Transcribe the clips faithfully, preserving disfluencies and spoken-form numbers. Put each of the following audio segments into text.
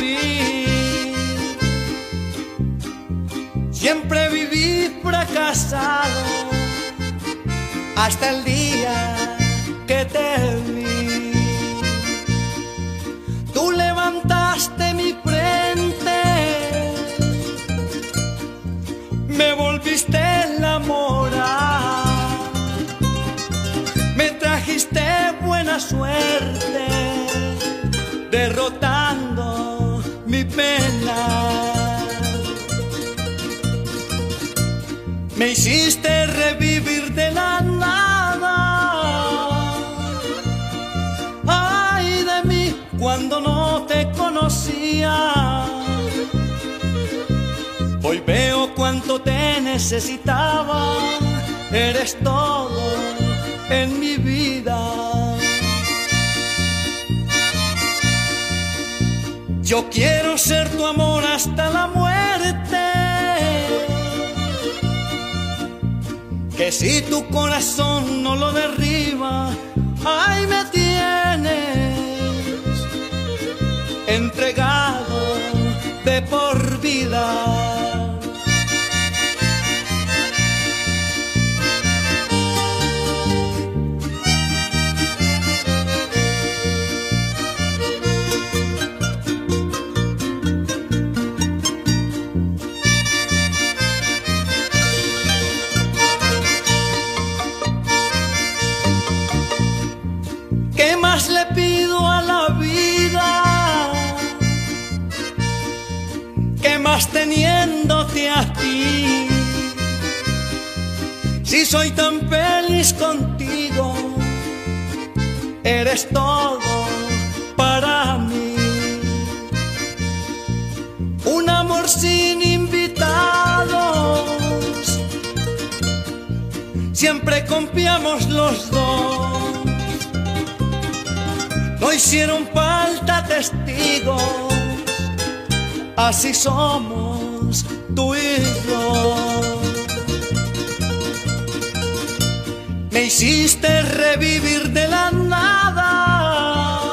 sufrir. Siempre viví fracasado hasta el día que te vi. Tú levantaste mi frente, me volviste la moral, me trajiste buena suerte, derrotando mi pena. Me hiciste revivir de la nada. Ay de mí cuando no te conocía. Hoy veo cuánto te necesitaba. Eres todo en mi vida. Yo quiero ser tu amor hasta la muerte. Que si tu corazón no lo derriba, ahí me tienes entregado de por vida. ¿Qué más le pido a la vida? ¿Qué más teniéndote a ti? Si soy tan feliz contigo, eres todo para mí. Un amor sin invitados, siempre confiamos los dos. No hicieron falta testigos, así somos tú y yo. Me hiciste revivir de la nada.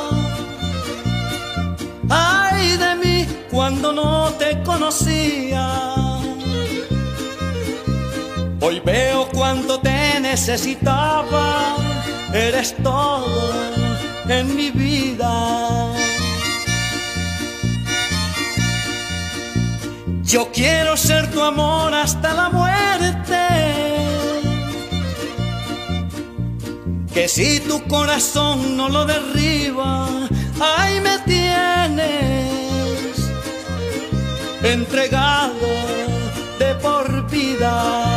Ay de mí cuando no te conocía. Hoy veo cuánto te necesitaba. Eres todo en mi vida. Yo quiero ser tu amor hasta la muerte. Que si tu corazón no lo derriba, ahí me tienes entregado de por vida.